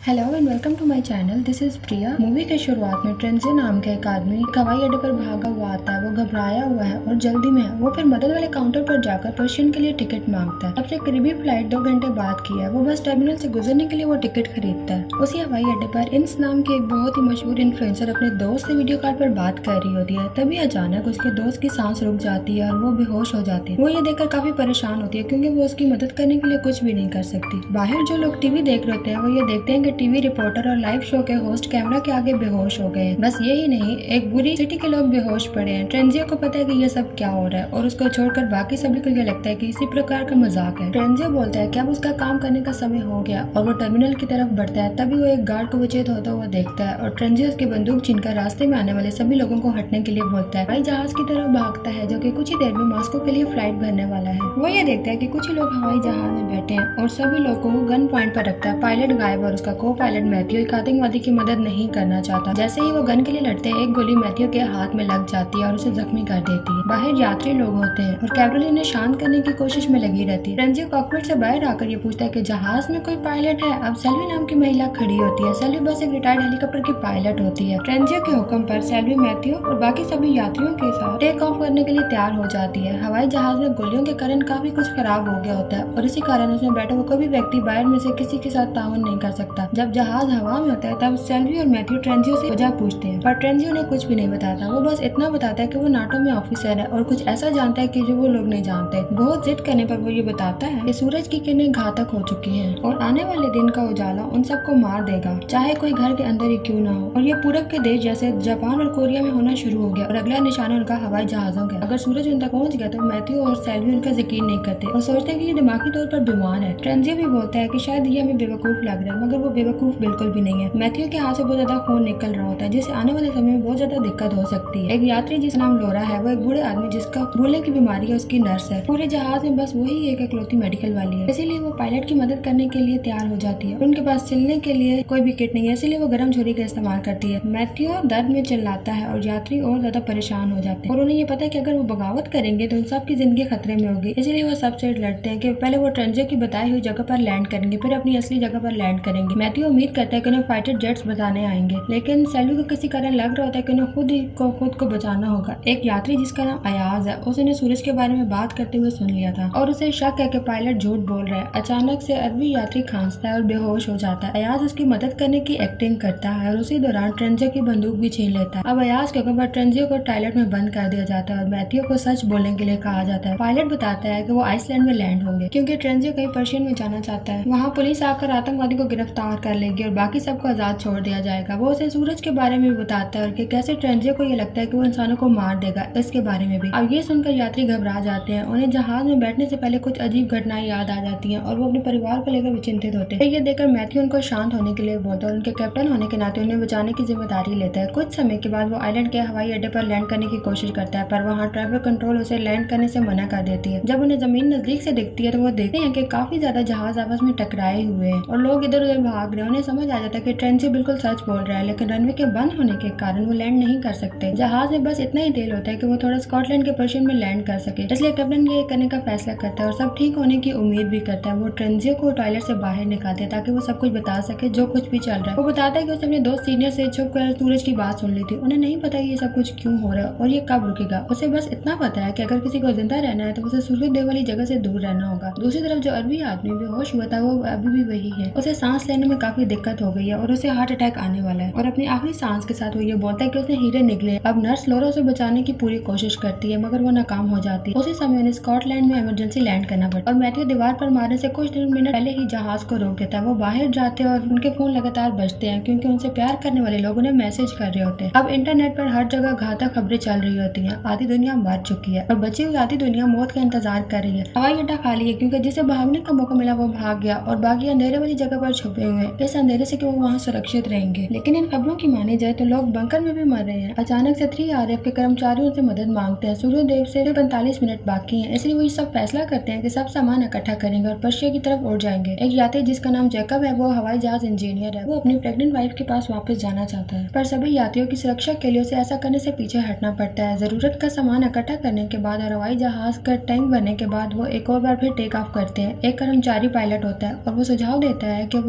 Hello and welcome to my channel. This is Priya. Movie के शुरुआत में ट्रेंजे नाम का एक आदमी हवाई अड्डे पर भागा हुआ आता है। वो घबराया हुआ है और जल्दी में है। वो फिर मदद वाले काउंटर पर जाकर पर्शियन के लिए टिकट मांगता है। सबसे करीबी फ्लाइट 2 घंटे बाद की है। वो बस टर्मिनल से गुजरने के लिए वो टिकट खरीदता है। उसी हवाई अड्डे पर इंस नाम के एक बहुत ही मशहूर इन्फ्लुएंसर अपने दोस्त से वीडियो कॉल पर बात कर रही होती है। तभी अचानक उसके दोस्त की सांस रुक जाती है और वो बेहोश हो जाती है। वो ये देखकर काफी परेशान होती है क्योंकि वो उसकी मदद करने के लिए कुछ भी नहीं कर सकती। बाहर जो लोग टीवी देख रहे होते हैं वो ये देखते हैं कि टीवी रिपोर्टर और लाइव शो के होस्ट कैमरा के आगे बेहोश हो गए हैं। बस यही नहीं, एक बुरी सिटी के लोग बेहोश पड़े हैं। ट्रेंजियो को पता है कि ये सब क्या हो रहा है और उसको छोड़कर बाकी सभी को ये लगता है कि इसी प्रकार का मजाक है। ट्रेंजियो बोलता है कि अब उसका काम करने का समय हो गया और वो टर्मिनल की तरफ बढ़ता है। तभी वो एक गार्ड को विचलित होता हुआ देखता है और ट्रेंजियो उसकी बंदूक छीनकर रास्ते में आने वाले सभी लोगों को हटने के लिए बोलता है। हवाई जहाज की तरफ भागता है जो कि कुछ ही देर में मॉस्को के लिए फ्लाइट भरने वाला है। वो ये देखता है कि कुछ ही लोग हवाई जहाज में बैठे हैं और सभी लोगों को गन पॉइंट पर रखता है। पायलट गायब और उसका को पायलट मैथ्यू एक आतंकवादी की मदद नहीं करना चाहता। जैसे ही वो गन के लिए लड़ते हैं, एक गोली मैथ्यू के हाथ में लग जाती है और उसे जख्मी कर देती है। बाहर यात्री लोग होते हैं और कैरोलिन ने शांत करने की कोशिश में लगी रहती है। ट्रेंजियो कॉकपिट से बाहर आकर ये पूछता है कि जहाज में कोई पायलट है। अब सेल्वी नाम की महिला खड़ी होती है। सेल्वी बस एक रिटायर्ड हेलीकॉप्टर की पायलट होती है। ट्रेंजियो के हुक्म पर सेल्वी मैथ्यू और बाकी सभी यात्रियों के साथ टेक ऑफ करने के लिए तैयार हो जाती है। हवाई जहाज में गोलियों के कारण काफी कुछ खराब हो गया होता है और इसी कारण उसमें बैठा हुआ कोई भी व्यक्ति बाहर में से किसी के साथ ताउन नहीं कर सकता। जब जहाज हवा में होता है तब सेल्वी और मैथ्यू ट्रेंजियो से वजह पूछते हैं, पर ट्रेंजियो ने कुछ भी नहीं बताता। वो बस इतना बताता है कि वो नाटो में ऑफिसर है और कुछ ऐसा जानता है कि जो वो लोग नहीं जानते। बहुत जिद करने पर वो ये बताता है कि सूरज की किरणें घातक हो चुकी हैं और आने वाले दिन का उजाला उन सबको मार देगा, चाहे कोई घर के अंदर ही क्यों ना हो। और ये पूरब के देश जैसे जापान और कोरिया में होना शुरू हो गया और अगला निशाना उनका हवाई जहाजों का। अगर सूरज उन तक पहुंच गया तो मैथ्यू और सेल्वी उनका यकीन नहीं करते और सोचते हैं कि ये दिमागी तौर पर बीमार है। ट्रेंजियो भी बोलता है कि शायद ये हमें बेवकूफ लग रहा है, मगर वो बेवकूफ बिल्कुल भी नहीं है। मैथ्यू के हाथ से बहुत ज्यादा खून निकल रहा होता है जिससे आने वाले समय में बहुत ज्यादा दिक्कत हो सकती है। एक यात्री जिसका नाम लोरा है, वो एक बूढ़े आदमी जिसका भूलने की बीमारी है उसकी नर्स है। पूरे जहाज में बस वही एक इकलौती मेडिकल वाली है, इसीलिए वो पायलट की मदद करने के लिए तैयार हो जाती है। उनके पास सिलने के लिए कोई भी किट नहीं है, इसीलिए वो गर्म छुरी का इस्तेमाल करती है। मैथ्यू दर्द में चिल्लाता है और यात्री और ज्यादा परेशान हो जाते हैं और उन्हें ये पता है कि अगर वो बगावत करेंगे तो उन सबकी जिंदगी खतरे में होगी। इसीलिए वो सबसे लड़ते हैं कि पहले वो ट्रेंजियो की बताई हुई जगह पर लैंड करेंगे, फिर अपनी असली जगह पर लैंड करेंगे। मैथ्यू उम्मीद करता है कि उन्हें फाइटर जेट्स बताने आएंगे, लेकिन सेल्वी को किसी कारण लग रहा होता है कि उन्हें खुद को बचाना होगा। एक यात्री जिसका नाम अयाज है, उसने सूरज के बारे में बात करते हुए सुन लिया था और उसे शक है कि पायलट झूठ बोल रहा है। अचानक से अरबी यात्री खांसता है और बेहोश हो जाता है। अयाज उसकी मदद करने की एक्टिंग करता है और उसी दौरान ट्रेंजियो की बंदूक भी छीन लेता है। अब अयाज के ऊपर ट्रेंजियो को टॉयलेट में बंद कर दिया जाता है और मैथ्यू को सच बोलने के लिए कहा जाता है। पायलट बताता है कि वो आइसलैंड में लैंड होंगे क्योंकि ट्रेंजियो कहीं पर्शियन में जाना चाहता है। वहाँ पुलिस आकर आतंकवादी को गिरफ्तार कर लेगी और बाकी सबको आजाद छोड़ दिया जाएगा। वो उसे सूरज के बारे में भी बताता है और कि कैसे ट्रेंजियो को ये लगता है कि वो इंसानों को मार देगा, इसके बारे में भी। अब ये सुनकर यात्री घबरा जाते हैं। उन्हें जहाज में बैठने से पहले कुछ अजीब घटनाएं याद आ जाती हैं और वो अपने परिवार को लेकर चिंतित होते हैं। ये देखकर मैथ्यू उनको शांत होने के लिए बोलता है और उनके कैप्टन होने के नाते उन्हें बचाने की जिम्मेदारी लेता है। कुछ समय के बाद वो आइलैंड के हवाई अड्डे पर लैंड करने की कोशिश करता है, पर वहाँ ट्रैफिक कंट्रोल उसे लैंड करने से मना कर देती है। जब उन्हें जमीन नजदीक से दिखती है तो वो देखते हैं कि काफी ज्यादा जहाज आपस में टकराए हुए हैं और लोग इधर उधर भाग रहे हैं। उन्हें समझ आ जाता है कि ट्रेंजियो बिल्कुल सच बोल रहा है, लेकिन रनवे के बंद होने के कारण वो लैंड नहीं कर सकते। जहाज में बस इतना ही तेल होता है कि वो थोड़ा स्कॉटलैंड के पर्शियन में लैंड कर सके, इसलिए कैप्टन ये करने का फैसला करता है और सब ठीक होने की उम्मीद भी करता है। वो ट्रेंजियो को टॉयलेट से बाहर निकालते हैं ताकि वो सब कुछ बता सके जो कुछ भी चल रहा है। वो बताता है कि उसने अपने दोस्त सीनियर से छुप कर सूरज की बात सुन ली थी। उन्हें नहीं पता ये सब कुछ क्यों हो रहा है और ये कब रुकेगा। उसे बस इतना पता है कि अगर किसी को जिंदा रहना है तो उसे सूर्योदय वाली जगह से दूर रहना होगा। दूसरी तरफ जो अरबी आदमी बेहोश हुआ था वो अभी भी वही है। उसे सांस लेने में काफी दिक्कत हो गई है और उसे हार्ट अटैक आने वाला है और अपनी आखिरी सांस के साथ वो ये बोलता है कि उसने हीरे निकले। अब नर्स लोरा उसे बचाने की पूरी कोशिश करती है मगर वो नाकाम हो जाती है। उसी समय उन्हें स्कॉटलैंड में इमरजेंसी लैंड करना पड़ता है और मैथ्यू दीवार पर मारने से कुछ मिनट पहले ही जहाज को रोक देता है। वो बाहर जाते हैं और उनके फोन लगातार बजते हैं क्योंकि उनसे प्यार करने वाले लोग उन्हें मैसेज कर रहे होते हैं। अब इंटरनेट पर हर जगह घातक खबरें चल रही होती हैं। आधी दुनिया मर चुकी है और बची हुई आधी दुनिया मौत का इंतजार कर रही है। हवाई अड्डा खाली है क्योंकि जिसे भागने का मौका मिला वो भाग गया और बाकी अंधेरे वाली जगह पर छुपे हुए हैं, इस अंधेरे से कि वो वहाँ सुरक्षित रहेंगे। लेकिन इन खबरों की मानी जाए तो लोग बंकर में भी मर रहे हैं। अचानक से 3RF के कर्मचारियों से मदद मांगते हैं। सूर्योदय से 45 मिनट बाकी हैं, इसलिए वो ये सब फैसला करते हैं कि सब सामान इकट्ठा करेंगे और पर्शिया की तरफ उड़ जाएंगे। एक यात्री जिसका नाम जैकब है, वो हवाई जहाज इंजीनियर है। वो अपनी प्रेग्नेंट वाइफ के पास वापस जाना चाहता है, पर सभी यात्रियों की सुरक्षा के लिए उसे ऐसा करने से पीछे हटना पड़ता है। जरूरत का सामान इकट्ठा करने के बाद और हवाई जहाज का टैंक भरने के बाद वो एक और बार फिर टेक ऑफ करते हैं। एक कर्मचारी पायलट होता है और वो सुझाव देता है कि वो इक्वेटर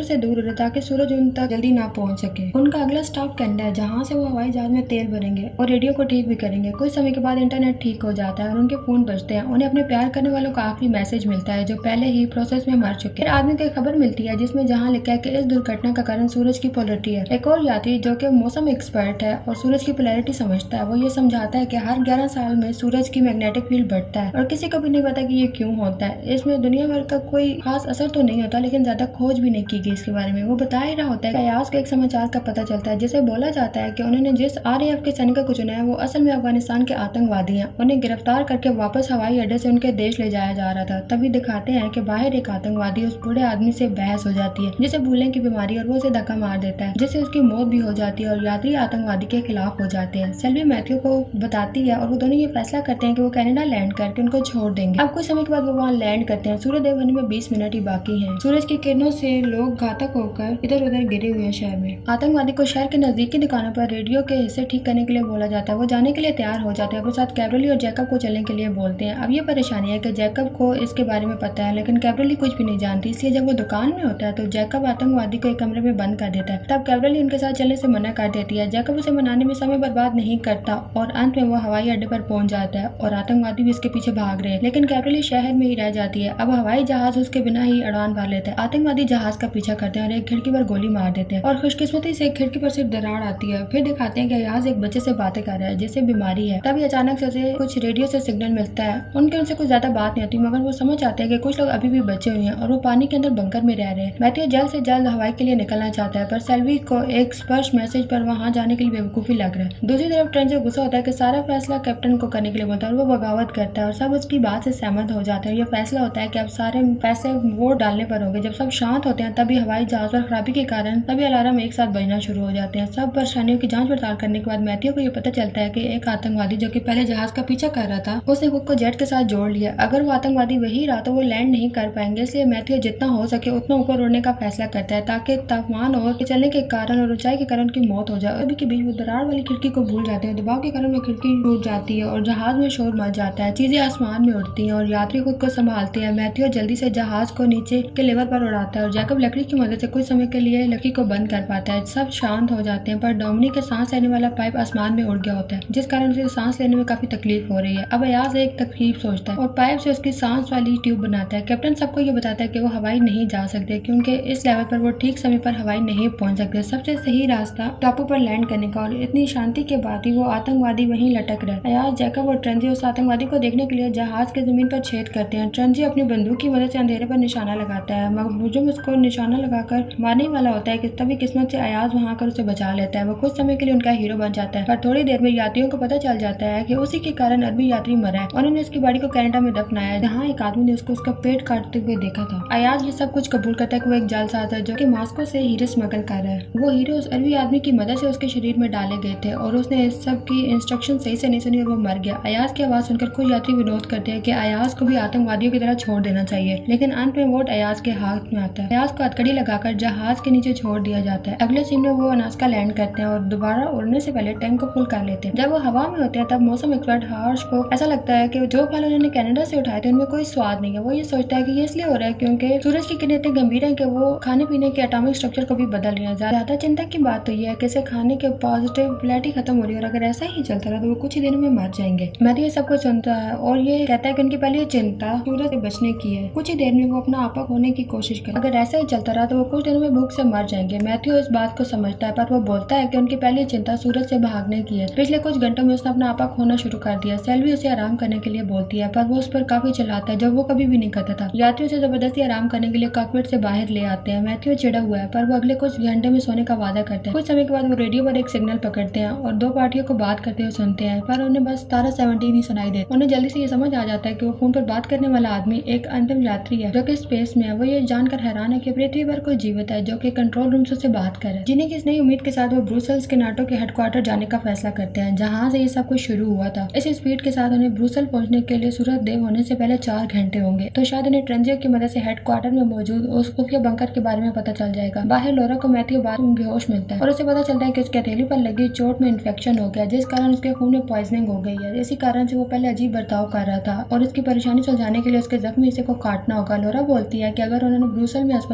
से दूर हो रहे ताकि सूरज उन तक जल्दी ना पहुंच सके। उनका अगला स्टॉप कनाडा है, जहाँ से वो हवाई जहाज में तेल भरेंगे और रेडियो को ठीक भी करेंगे। कुछ समय के बाद इंटरनेट ठीक हो जाता है और उनके फोन बजते हैं। उन्हें अपने प्यार करने वालों का आखिरी मैसेज मिलता है जो पहले ही प्रोसेस में मर चुके। फिर आदमी को खबर मिलती है जिसमें जहाँ लिखा है कि इस दुर्घटना का कारण सूरज की पोलरिटी है। एक और यात्री जो कि मौसम एक्सपर्ट है और सूरज की पोलरिटी समझता है, वो ये समझाता है कि हर 11 साल में सूरज की मैग्नेटिक फील्ड बढ़ता है और किसी को भी नहीं पता कि ये क्यों होता है। इसमें दुनिया भर का कोई खास असर तो नहीं होता, लेकिन ज्यादा खोज भी नहीं की गई इसके बारे में। वो बता ही रहा होता है कि अयाज को एक समाचार का पता चलता है जिसे बोला जाता है कि उन्होंने जिस RAF के सैनिकों को चुना है वो असल में अफगानिस्तान के आतंकवादी हैं। उन्हें गिरफ्तार करके वापस हवाई अड्डे से उनके देश ले जाया जा रहा था। तभी दिखाते हैं कि बाहर एक आतंकवादी उस बूढ़े आदमी से बहस हो जाती है जिसे भूलने की बीमारी, और वो उसे धक्का मार देता है जिससे उसकी मौत भी हो जाती है और यात्री आतंकवादी के खिलाफ हो जाते हैं। सेल्वी मैथ्यू को बताती है और वो दोनों ये फैसला करते हैं कि वो कनाडा लैंड करके उनको छोड़ देंगे। अब कुछ समय के बाद वो वहाँ लैंड करते हैं। सूर्योदय होने में 20 मिनट ही बाकी हैं। सूरज की किरणों से लोग घातक होकर इधर उधर गिरे हुए हैं शहर में। आतंकवादी को शहर के नजदीकी दुकानों पर रेडियो के हिस्से ठीक करने के लिए बोला जाता है। वो जाने के लिए तैयार हो जाते हैं। अपने साथ कैब्रली और जैकब को चलने के लिए बोलते हैं। अब ये परेशानी है कि जैकब को इसके बारे में पता है लेकिन कैब्रली कुछ भी नहीं जानती, इसलिए जब वो दुकान में होता है तो जैकब आतंकवादी को एक कमरे में बंद कर देता है। तब कैब्रली उनके साथ चलने से मना कर देती है। जैकब उसे मनाने में समय बर्बाद नहीं करता और अंत में वो हवाई अड्डे पर पहुंच जाता है और आतंकवादी भी इसके पीछे भाग रहे हैं, लेकिन कैब्रली शहर में ही रह जाती है। अब हवाई जहाज उसके बिना ही उड़ान भर लेता है। आतंकवादी जहाज का पीछा करते हैं और एक खिड़की पर गोली मार देते हैं और खुशकिस्मती से खिड़की पर सिर्फ दरार आती है। फिर दिखाते हैं कि अयाज एक बच्चे से बातें कर रहा है जिसे बीमारी है। तभी अचानक से उसे कुछ रेडियो से सिग्नल मिलता है। उनसे कुछ ज्यादा बात नहीं होती, मगर वो समझ आते हैं कि कुछ लोग अभी भी बचे हुए हैं और वो पानी के अंदर बंकर में रह रहे हैं। मैथ्यू जल्द से जल्द हवाई के लिए निकलना चाहता है, पर सेल्वी को एक स्पर्श मैसेज पर वहाँ जाने के लिए बेवकूफी लग रहा है। दूसरी तरफ ट्रेन से गुस्सा होता है कि सारा फैसला कैप्टन को करने के लिए बोलता है और वो बगावत करता है और सब उसकी बात से सहमत हो जाते हैं। ये फैसला होता है कि अब सारे पैसे वोट डालने पर होंगे। जब सब शांत होते हैं तभी हवाई जहाज पर खराबी के कारण सभी अलार्म एक साथ बजना शुरू हो जाते हैं। सब परेशानियों की जांच पड़ताल करने के बाद मैथ्यू को ये पता चलता है कि एक आतंकवादी जो कि पहले जहाज का पीछा कर रहा था उसने खुद को जेट के साथ जोड़ लिया। अगर वो आतंकवादी वही रहा तो वो लैंड नहीं कर पाएंगे, इसलिए मैथ्यू जितना हो सके उतना ऊपर उड़ने का फैसला करता है ताकि तापमान और चलने के कारण और ऊंचाई के कारण उनकी मौत हो जाए। अभी के बीच वो दरार वाली खिड़की को भूल जाते हैं। दबाव के कारण वो खिड़की टूट जाती है और जहाज में शोर मच जाता है। चीजें आसमान में उड़ती हैं और यात्री खुद को संभालते हैं। मैथ्यू जल्दी से जहाज को नीचे के लेवल पर उड़ाता है और जैकब लकड़ी की मदद से कुछ समय के लिए लकड़ी को बंद कर पाता है। सब शांत हो जाते हैं, पर डोमिनिक के सांस लेने वाला पाइप आसमान में उड़ गया होता है जिस कारण उसे सांस लेने में काफी तकलीफ हो रही है। अब अयाज एक तरकीब सोचता है और पाइप से उसकी सांस वाली ट्यूब बनाता है। कैप्टन सबको ये बताता है कि वो हवाई नहीं जा सकते क्योंकि इस लेवल पर वो ठीक समय पर हवाई नहीं पहुंच सकते। सबसे सही रास्ता टापू पर लैंड करने का, और इतनी शांति के बाद ही वो आतंकवादी वहीं लटक रहे। अयाज, जैकब और ट्रेंजी उस आतंकवादी को देखने के लिए जहाज के जमीन पर छेद करते हैं। ट्रेंजी अपनी बंदूक की मदद से अंधेरे पर निशाना लगाता है। मुहर्रम उसको निशाना लगाकर मारने वाला होता है कि तभी किस्मत से अयाज वहां आकर उसे बचा लेता है। वो कुछ समय के लिए उनका हीरो बन जाता है, पर थोड़ी देर में यात्रियों को पता चल जाता है कि उसी के कारण अरबी यात्री मरा है और उन्होंने उसकी बॉडी को कनाडा में दफनाया है जहाँ एक आदमी ने उसका पेट काटते हुए देखा था। अयाज ये सब कुछ कबूल करता है कि वो एक जालसाज है जो कि मॉस्को से हीरे स्मगल कर रहा है। वो हीरे उस अरबी आदमी की मदद से उसके शरीर में डाले गए थे और उसने इस सब की इंस्ट्रक्शन सही से नहीं सुनी और वो मर गया। अयाज की आवाज सुनकर कुछ यात्री विरोध करते हैं कि अयाज को भी आतंकवादियों की तरह छोड़ देना चाहिए, लेकिन अंत में वोट अयाज के हाथ में आता है। अयाज को हथकड़ी लगाकर जहाज के नीचे छोड़ दिया जाता है। अगले सीन में वो अनास्का लैंड करते हैं और दोबारा उड़ने से पहले टैंक को फुल कर लेते हैं। जब वो हवा में होते हैं तब मौसम एक्सपर्ट हार्श को ऐसा लगता है कि जो फल उन्होंने कनाडा से उठाए थे उनमें कोई स्वाद नहीं है। वो ये सोचता है कि ये इसलिए हो रहा है क्योंकि सूरज की किरणें इतनी गंभीर है कि वो खाने पीने के एटॉमिक स्ट्रक्चर को भी बदल रही है। ज्यादा चिंता की बात तो ये है कि इसे खाने के पॉजिटिव प्लेटी खत्म हो रही है और अगर ऐसा ही चलता रहा तो वो कुछ ही दिनों में मर जाएंगे। मैथ्यू ये सब कुछ सुनता है और ये कहता है कि उनकी पहली चिंता सूरज से बचने की है। कुछ ही देर में वो अपना आपा खोने की कोशिश करे। अगर ऐसा ही चलता रहा तो वो कुछ दिनों में भूख से मर जाएंगे। मैथ्यू इस बात को समझता है, पर वो बोलता है कि उनकी पहली चिंता सूरज से भागने की है। पिछले कुछ घंटों में उसने अपना आपा खोना शुरू कर दिया। सेल्वी उसे आराम करने के लिए बोलती है, पर वो उस पर काफी चिल्लाता है जो वो कभी भी नहीं करता था। यात्रियों से जबरदस्ती आराम करने के लिए कॉकपिट से बाहर ले आते हैं। मैथ्यू चिढ़ा हुआ है, पर वो अगले कुछ घंटे में सोने का वादा करते हैं। कुछ समय के बाद वो रेडियो पर एक सिग्नल पकड़ते हैं और दो पार्टियों को बात करते हुए सुनते हैं, पर उन्हें बस तारा 17 ही सुनाई देता। उन्हें जल्दी से ये समझ आ जाता है कि वो फोन पर बात करने वाला आदमी एक अंतिम यात्री है जो कि स्पेस में है। वो ये जानकर हैरान है कि पृथ्वी पर कोई जीवित है जो कि कंट्रोल रूम से बात करे। जीने की इस नई उम्मीद के साथ वो ब्रुसेल्स के नाटो के हेडक्वार्टर जाने का फैसला करते हैं जहाँ से ये सब कुछ शुरू हुआ था। इस स्पीड के साथ उन्हें ब्रुसेल पहुंचने के लिए सूरज देव होने से पहले 4 घंटे होंगे, तो शायद उन्हें ट्रेंजियो की मदद से हेडक्वार्टर में मौजूद उस खुफिया बंकर के बारे में पता चल जाएगा। बाहर लोरा को मैथ्यू बाद में बेहोश मिलता है और उसे पता चलता है कि उसके हथेली पर लगी चोट में इन्फेक्शन हो गया जिस कारण उसके खून में पॉइजनिंग हो गई है। इसी कारण से वो पहले अजीब बर्ताव कर रहा था और उसकी परेशानी सुलझाने के लिए उसके जख्मी हिस्से को काटना होगा। लोरा बोलती है कि अगर उन्होंने ब्रुसेल में अस्पताल मिला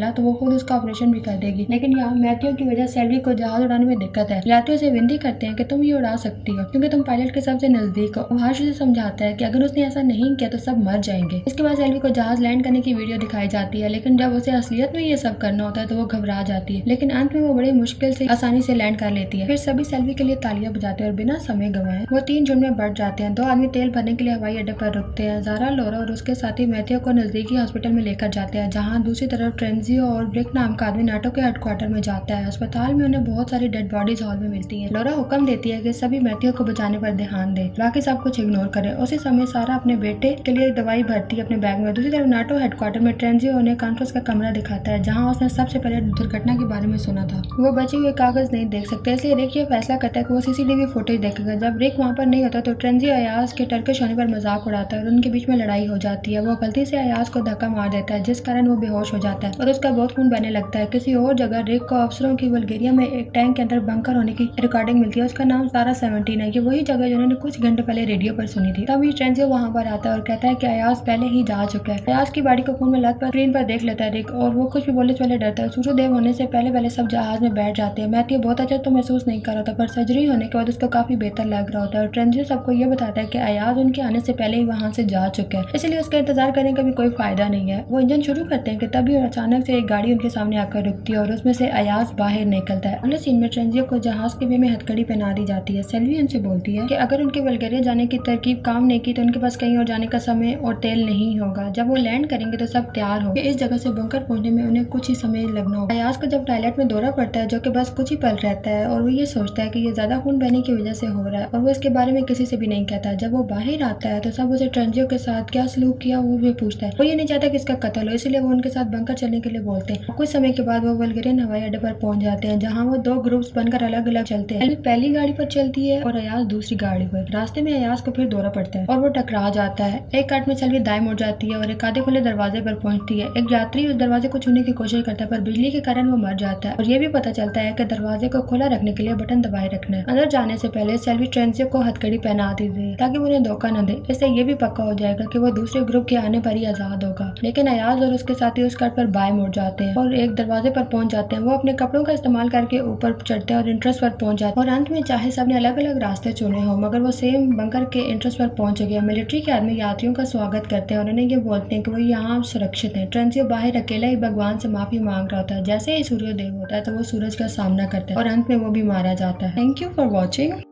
गया तो वो खुद उसका ऑपरेशन भी कर देगी। लेकिन यहाँ मैथ्यू की वजह सेल्वी को जहाज उड़ाने में दिक्कत है। मैथ्यू से विनती करते हैं कि तुम ये उड़ा सकती हो क्योंकि तुम पायलट के सबसे नजदीक हो। हर्ष से समझाता है कि अगर उसने ऐसा नहीं किया तो सब मर जाएंगे। इसके बाद सेल्वी को जहाज लैंड करने की वीडियो दिखाई जाती है, लेकिन जब उसे असलियत में ये सब करना होता है तो वो घबरा जाती है, लेकिन अंत में वो बड़ी मुश्किल से आसानी से लैंड कर लेती है। फिर सभी सेल्वी के लिए तालियां बजाते हैं और बिना समय गंवाए वो 3 झुंड में बढ़ जाते हैं। 2 आदमी तेल भरने के लिए हवाई अड्डे पर रुकते हैं। ज़ारा, लोरा और उसके साथी मैथ्यू को नजदीकी हॉस्पिटल में लेकर जाते हैं, जहाँ दूसरी तरफ ट्रेंजियो और ब्रिक नाम का आदमी नाटो के हेडक्वार्टर में जाता है। अस्पताल में उन्हें बहुत सारी डेड बॉडीज हॉल में मिलती है। लोरा हुक्म देती है कि सभी मैथ्यू को बचाने पर ध्यान दे, बाकी सब कुछ इग्नोर करें। उसी समय सारा अपने बेटे के लिए दवाई भरती है अपने बैग में। दूसरी तरफ नाटो हेडक्वार्टर में ट्रेंजियो उन्हें कॉन्फ्रेंस का कमरा दिखाता है, जहाँ उसने सबसे पहले दुर्घटना के बारे में सुना था। वो बचे हुए कागज नहीं देख सकते, इसलिए रिक ये फैसला करता है कि वो सीसीटीवी फुटेज देखेगा। जब रिक वहाँ पर नहीं होता तो ट्रेंजियो अयाज के टर्किश होने पर मजाक उड़ाता है और उनके बीच में लड़ाई हो जाती है। वो गलती से अयाज को धक्का मार देता है, जिस कारण वो बेहोश हो जाता है और उसका बहुत खून बहने लगता है। किसी और जगह रिक को अफसरों की बल्गेरिया में एक टैंक के अंदर बंकर होने की रिकॉर्डिंग मिलती है। उसका नाम सारा 17 है। ये वही जगह जिन्होंने कुछ घंटे पहले रेडियो पर सुनी थी। तभी ट्रेंजियो वहाँ पर आता है और कहता है कि अयाज पहले ही जा चुका है। अयाज की बॉडी को खून में लत पर स्क्रीन पर देख लेता है रिक, और वो कुछ भी बोलने से पहले डरता है। सूर्योदय होने से पहले सब जहाज में बैठ जाते हैं। मैथ्यू बहुत अच्छा तो महसूस नहीं कर रहा था, पर सर्जरी होने के बाद उसको काफी बेहतर लग रहा होता है। और ट्रेंजियो सबको ये बताता है कि अयाज उनके आने से पहले ही वहाँ से जा चुका है, इसलिए उसका इंतजार करने का भी कोई फायदा नहीं है। वो इंजन शुरू करते हैं कि तभी अचानक से एक गाड़ी उनके सामने आकर रुकती है और उसमें से अयाज बाहर निकलता है। अगले सीन में ट्रेंजियो को जहाज के वे में हथकड़ी पहना दी जाती है। सेल्वी उनसे बोलती है कि अगर उनके बल्गेरिया जाने की तरकीब काम नहीं की तो उनके पास कहीं और जाने का समय और तेल नहीं होगा। जब वो लैंड करेंगे तो सब तैयार हो। इस जगह से बंकर पहुंचने में उन्हें कुछ ही समय लगना होगा। अयाज को जब टॉयलेट में दौरा पड़ता है, जो कि बस कुछ ही पल रहता है, और वो ये सोचता है कि ये ज्यादा खून बहने की वजह से हो रहा है और वो इसके बारे में किसी से भी नहीं कहता। जब वो बाहर आता है तो सब उसे ट्रेंजियो के साथ क्या सलूक किया वो भी पूछता है। वो ये नहीं चाहता कि इसका कत्ल हो, इसलिए वो उनके साथ बंकर चलने के लिए बोलते हैं। कुछ समय के बाद वो बल्गेरियन हवाई अड्डे पर पहुंच जाते हैं, जहाँ वो 2 ग्रुप्स बनकर अलग अलग चलते हैं। पहली गाड़ी पर चलती है और अयाज दूसरी गाड़ी पर। रास्ते में अयाज को फिर दौरा पड़ता है और वो टकरा जाता है। एक काट में सेल्वी दाएं मुड़ जाती है और एक आधे खुले दरवाजे पर पहुंचती है। एक यात्री उस दरवाजे को छूने की कोशिश करता है, पर बिजली के कारण वो मर जाता है। और ये भी पता चलता है कि दरवाजे को खुला रखने के लिए बटन दबाए रखना है। अंदर जाने से पहले सेल्वी ट्रेंजियो को हथकड़ी पहना दी है ताकि वो उन्हें धोखा न दे। इससे ये भी पक्का हो जाएगा कि वो दूसरे ग्रुप के आने पर ही आजाद होगा। लेकिन अयाज और उसके साथी उस कट पर बाएं मुड़ जाते हैं और एक दरवाजे पर पहुंच जाते हैं। वो अपने कपड़ों का इस्तेमाल करके ऊपर चढ़ते हैं और इंट्रेस्ट पर पहुंच जाते हैं। और अंत में चाहे सबने अलग अलग रास्ते चुने हो, मगर वो सेम बंकर के इंट्रेस्ट पर पहुंच गए। मिलिट्री के आदमी यात्रियों का स्वागत करते हैं और उन्हें ये बोलते हैं कि वो यहाँ सुरक्षित है। ट्रेंजियो बाहर अकेला ही भगवान से माफी मांग रहा होता है। जैसे ही सूर्योदय होता है तो वो सूरज का सामना करता है और अंत में वो भी मारा जाता है। Thank you for watching.